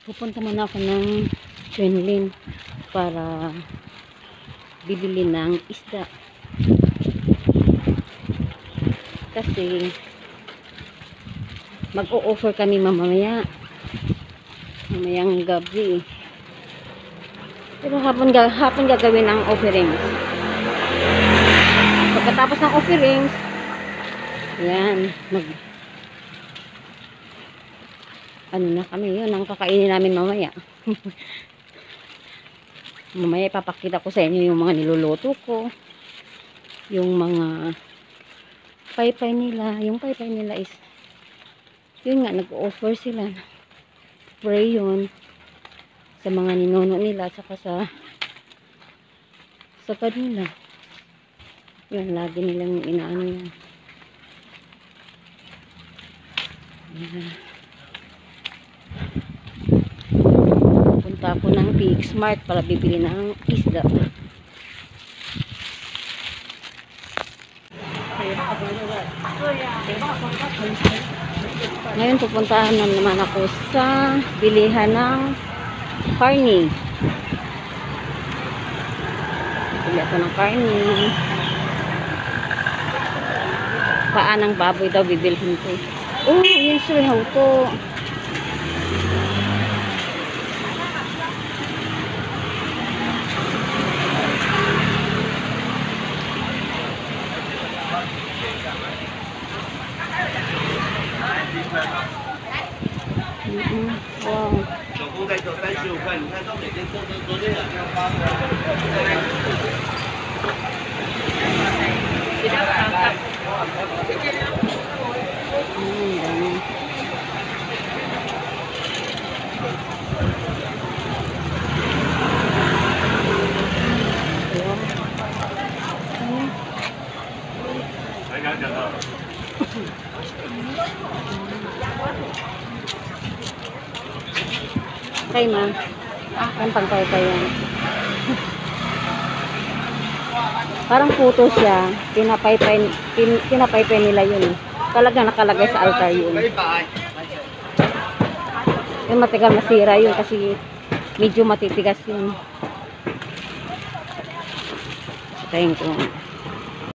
Pupunta muna ako ng Chenlin para bibili ng isda. Kasi mag-o-offer kami mamayang gabi. Pero hapon gagawin ang offerings. Pagkatapos ng offerings, yan, ano na kami, yun ang kakainin namin mamaya. Mamaya ipapakita ko sa inyo yung mga niluluto ko, yung mga paypay nila. Yung paypay nila is yun nga, nag-offer sila pray yun sa mga ninuno nila saka sa kanila. Yun, lagi nilang inaano yan. Punta ako ng PX Mart para bibili ng isda. Ngayon pupuntahan na naman ako sa bilihan ng karni. Bili ako ng karni. Paa ng baboy daw bibilhin ko. Oh, yun sir, how to. Wow. Kay ma, ang pangkay yan. Parang puto siya, pinapaypay nila yun. Talaga nakalagay sa altar yun. Yung matagal masira yun kasi medyo matitigas yun. Thank you.